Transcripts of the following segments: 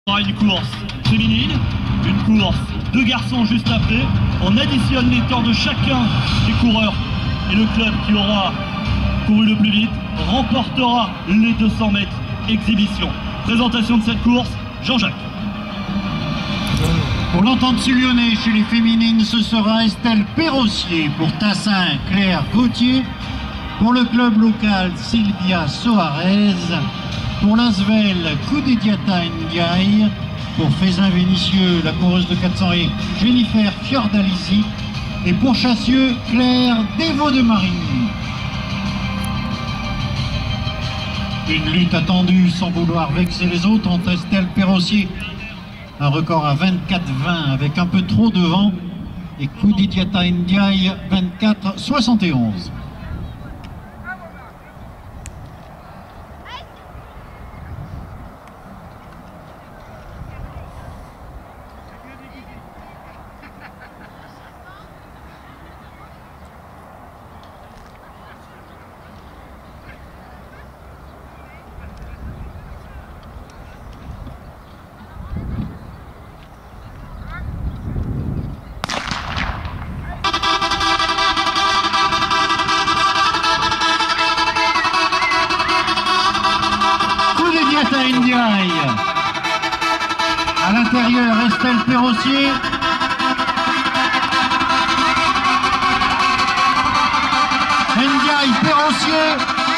Une course féminine, une course de garçons juste après. On additionne les temps de chacun des coureurs et le club qui aura couru le plus vite remportera les 200 mètres exhibition. Présentation de cette course, Jean-Jacques. Pour l'entente lyonnais chez les féminines, ce sera Estelle Perrossier. Pour Tassin, Claire Gauthier. Pour le club local, Sylvia Soares. Pour l'Asvel, Koudediata Ndiaye. Pour Fézin-Vénitieux, la coureuse de 400 et Jennifer Fiordalisi. Et pour Chassieux, Claire Dévaux de Marigny. Une lutte attendue sans vouloir vexer les autres entre Estelle Perrossier, un record à 24-20 avec un peu trop de vent, et Koudediata Ndiaye 24-71. Ndiaye. À l'intérieur, Estelle Perrossier. Ndiaye, Perrossier.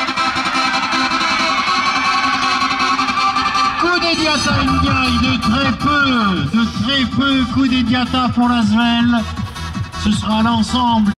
Koudediata Ndiaye, de très peu Koudediata pour l'Asvel. Ce sera l'ensemble.